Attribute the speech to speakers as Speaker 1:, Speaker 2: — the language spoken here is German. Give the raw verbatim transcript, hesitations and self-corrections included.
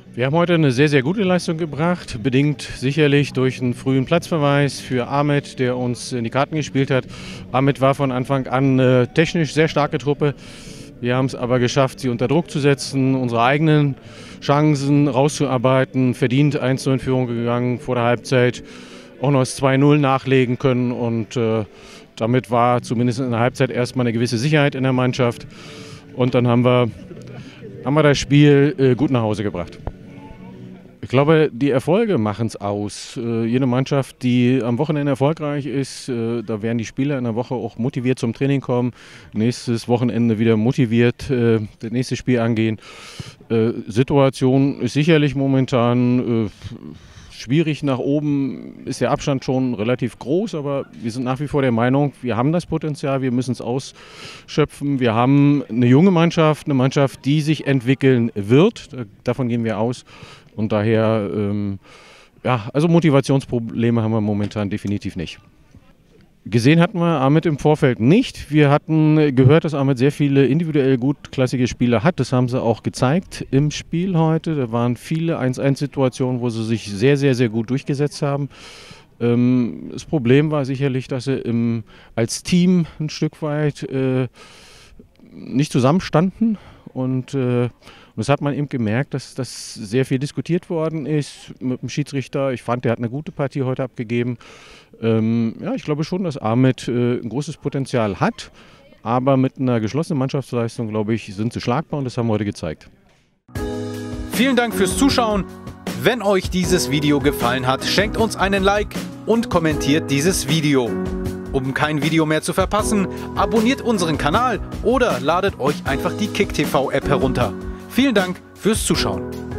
Speaker 1: Wir haben heute eine sehr, sehr gute Leistung gebracht, bedingt sicherlich durch einen frühen Platzverweis für Ahmed, der uns in die Karten gespielt hat. Ahmed war von Anfang an eine technisch sehr starke Truppe. Wir haben es aber geschafft, sie unter Druck zu setzen, unsere eigenen Chancen rauszuarbeiten, verdient eins zu null in Führung gegangen vor der Halbzeit, auch noch das zwei null nachlegen können und äh, damit war zumindest in der Halbzeit erstmal eine gewisse Sicherheit in der Mannschaft und dann haben wir, haben wir das Spiel äh, gut nach Hause gebracht. Ich glaube, die Erfolge machen es aus. Äh, jede Mannschaft, die am Wochenende erfolgreich ist, äh, da werden die Spieler in der Woche auch motiviert zum Training kommen. Nächstes Wochenende wieder motiviert äh, das nächste Spiel angehen. Äh, Situation ist sicherlich momentan äh, schwierig. Nach oben ist der Abstand schon relativ groß, aber wir sind nach wie vor der Meinung, wir haben das Potenzial, wir müssen es ausschöpfen. Wir haben eine junge Mannschaft, eine Mannschaft, die sich entwickeln wird. Davon gehen wir aus. Und daher, ähm, ja, also Motivationsprobleme haben wir momentan definitiv nicht. Gesehen hatten wir Ahmed im Vorfeld nicht. Wir hatten gehört, dass Ahmed sehr viele individuell gutklassige Spieler hat. Das haben sie auch gezeigt im Spiel heute. Da waren viele eins eins Situationen, wo sie sich sehr, sehr, sehr gut durchgesetzt haben. Ähm, das Problem war sicherlich, dass sie im, als Team ein Stück weit äh, nicht zusammenstanden. Und äh, Und das hat man eben gemerkt, dass das sehr viel diskutiert worden ist mit dem Schiedsrichter. Ich fand, der hat eine gute Partie heute abgegeben. Ähm, ja, ich glaube schon, dass Ahmed äh, ein großes Potenzial hat. Aber mit einer geschlossenen Mannschaftsleistung, glaube ich, sind sie schlagbar und das haben wir heute gezeigt.
Speaker 2: Vielen Dank fürs Zuschauen. Wenn euch dieses Video gefallen hat, schenkt uns einen Like und kommentiert dieses Video. Um kein Video mehr zu verpassen, abonniert unseren Kanal oder ladet euch einfach die KickTV App herunter. Vielen Dank fürs Zuschauen.